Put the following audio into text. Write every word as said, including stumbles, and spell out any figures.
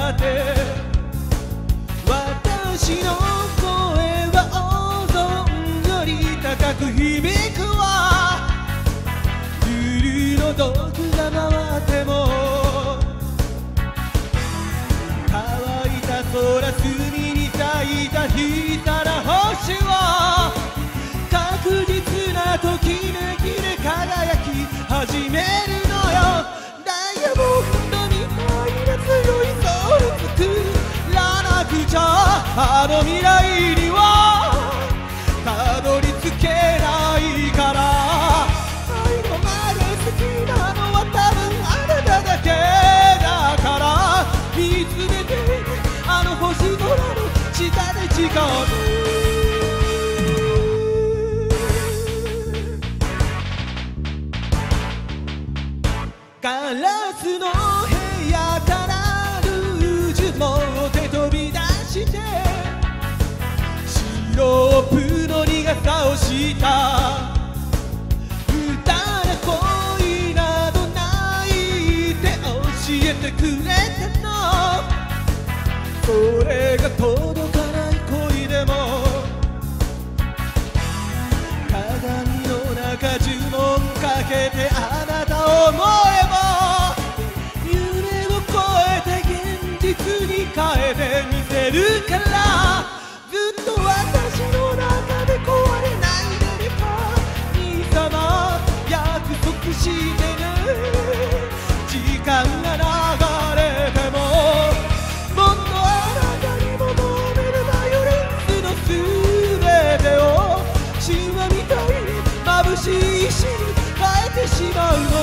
だって私の声はozoneより高く響くわルルの毒が回っても乾いた空隅に咲いた小さな星は確実なときめきで輝き始めるのよダイヤモンドみたいな強いソウル作らなくちゃあの未来にはたどり着けないから最後まで好きなのは多分あなただけだから見つめてあの星空の下で誓うガラスの部屋からルージュ持って飛び出してシロップの苦さをした歌で恋などないって教えてくれたのそれが届かない恋でも鏡の中呪文かけてあなたを思えば夢を超えて現実に変えてみせるからずっと私の中で壊れないでね神様約束してね時間が流れてももっとあなたに求めるバイオレンスの全てを神話みたいに眩しい石に変えてしまうの